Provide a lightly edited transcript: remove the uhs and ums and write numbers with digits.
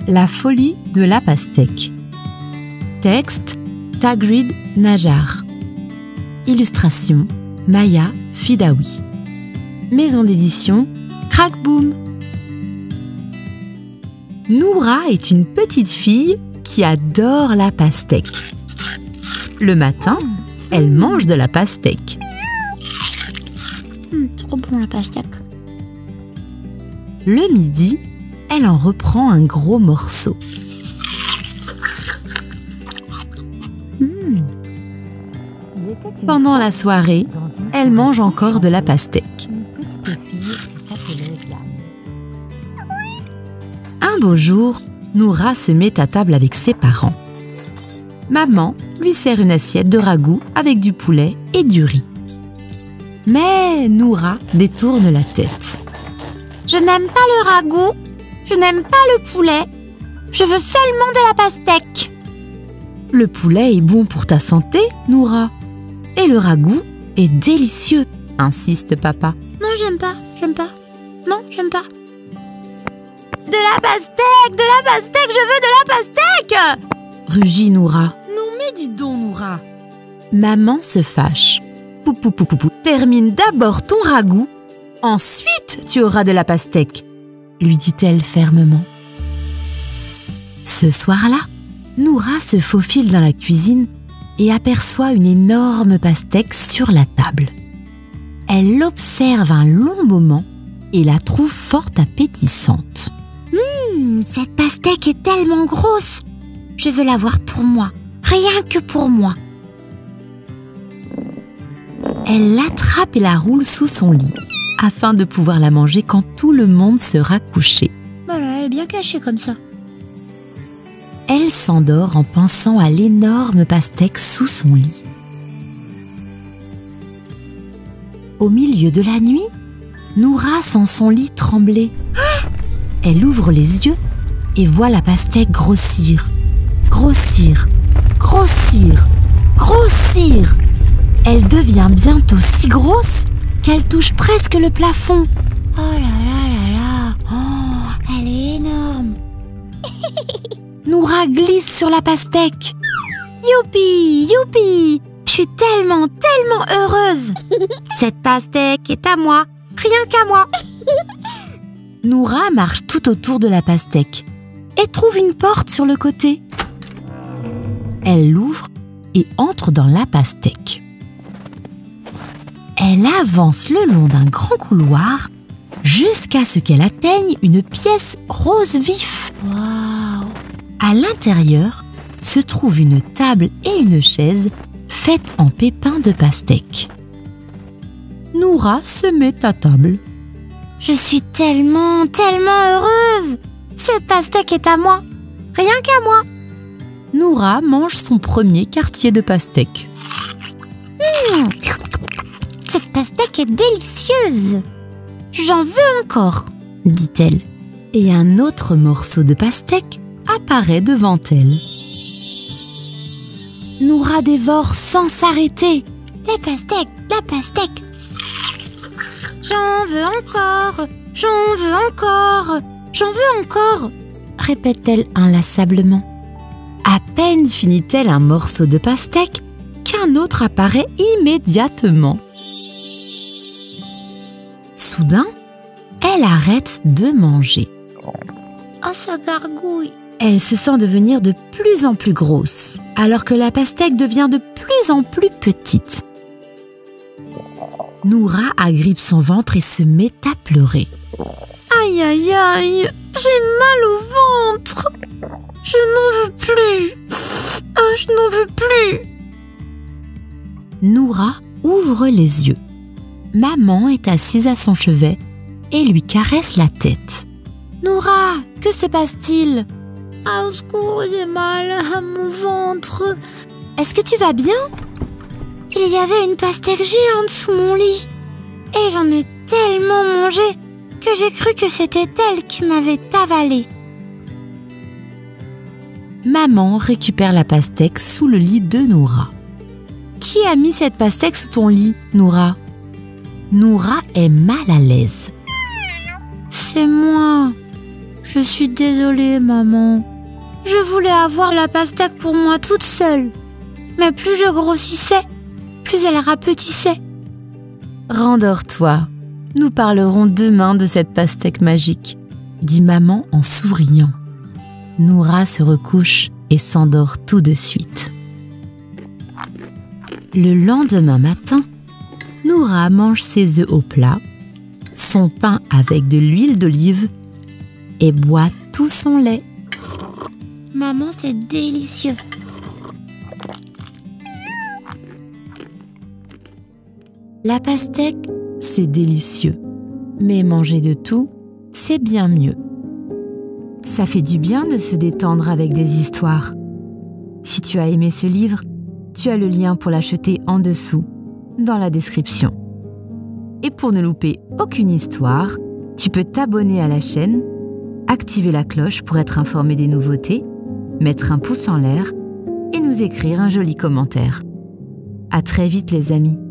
La folie de la pastèque. Texte Tagrid Najar. Illustration Maya Fidaoui. Maison d'édition Crackboom. Noura est une petite fille qui adore la pastèque. Le matin, elle mange de la pastèque. Trop bon la pastèque. Le midi, elle en reprend un gros morceau. Pendant la soirée, elle mange encore de la pastèque. Un beau jour, Noura se met à table avec ses parents. Maman lui sert une assiette de ragoût avec du poulet et du riz. Mais Noura détourne la tête. Je n'aime pas le ragoût, je n'aime pas le poulet, je veux seulement de la pastèque. Le poulet est bon pour ta santé, Noura. Et le ragoût est délicieux, insiste papa. Non, j'aime pas. Non, j'aime pas. De la pastèque, je veux de la pastèque, rugit Noura. Non mais dis donc, Noura. Maman se fâche. Pou. Termine d'abord ton ragoût, ensuite tu auras de la pastèque, lui dit-elle fermement. Ce soir-là, Noura se faufile dans la cuisine et aperçoit une énorme pastèque sur la table. Elle l'observe un long moment et la trouve fort appétissante. Cette pastèque est tellement grosse. Je veux l'avoir pour moi, rien que pour moi. Elle l'attrape et la roule sous son lit, afin de pouvoir la manger quand tout le monde sera couché. Voilà, elle est bien cachée comme ça. Elle s'endort en pensant à l'énorme pastèque sous son lit. Au milieu de la nuit, Noura sent son lit trembler. Elle ouvre les yeux et voit la pastèque grossir. Elle devient bientôt si grosse qu'elle touche presque le plafond. Oh là, elle est énorme. Noura glisse sur la pastèque. Youpi, je suis tellement heureuse. Cette pastèque est à moi, rien qu'à moi. Noura marche tout autour de la pastèque et trouve une porte sur le côté. Elle l'ouvre et entre dans la pastèque. Elle avance le long d'un grand couloir jusqu'à ce qu'elle atteigne une pièce rose vif. Waouh! À l'intérieur se trouve une table et une chaise faites en pépins de pastèque. Noura se met à table. Je suis tellement heureuse. Cette pastèque est à moi, rien qu'à moi. Noura mange son premier quartier de pastèque. Cette pastèque est délicieuse. J'en veux encore, dit-elle. Et un autre morceau de pastèque apparaît devant elle. Noura dévore sans s'arrêter. La pastèque. J'en veux encore, répète-t-elle inlassablement. À peine finit-elle un morceau de pastèque qu'un autre apparaît immédiatement. Soudain, elle arrête de manger. Oh, ça gargouille. Elle se sent devenir de plus en plus grosse, alors que la pastèque devient de plus en plus petite. Noura agrippe son ventre et se met à pleurer. Aïe, j'ai mal au ventre. Je n'en veux plus. Noura ouvre les yeux. Maman est assise à son chevet et lui caresse la tête. Noura, que se passe-t-il? Au secours, j'ai mal à mon ventre. Est-ce que tu vas bien? Il y avait une pastèque géante sous mon lit. Et j'en ai tellement mangé que j'ai cru que c'était elle qui m'avait avalée. Maman récupère la pastèque sous le lit de Noura. Qui a mis cette pastèque sous ton lit, Noura? Noura est mal à l'aise. C'est moi. Je Je suis désolée, maman. Je voulais avoir la pastèque pour moi toute seule. Mais plus je grossissais, plus elle rapetissait. Rendors-toi. Nous parlerons demain de cette pastèque magique, dit maman en souriant. Noura se recouche et s'endort tout de suite. Le lendemain matin, Noura mange ses œufs au plat, son pain avec de l'huile d'olive et boit tout son lait. Maman, c'est délicieux. La pastèque, c'est délicieux, mais manger de tout, c'est bien mieux. Ça fait du bien de se détendre avec des histoires. Si tu as aimé ce livre, tu as le lien pour l'acheter en dessous, dans la description. Et pour ne louper aucune histoire, tu peux t'abonner à la chaîne, activer la cloche pour être informé des nouveautés, mettre un pouce en l'air et nous écrire un joli commentaire. À très vite les amis.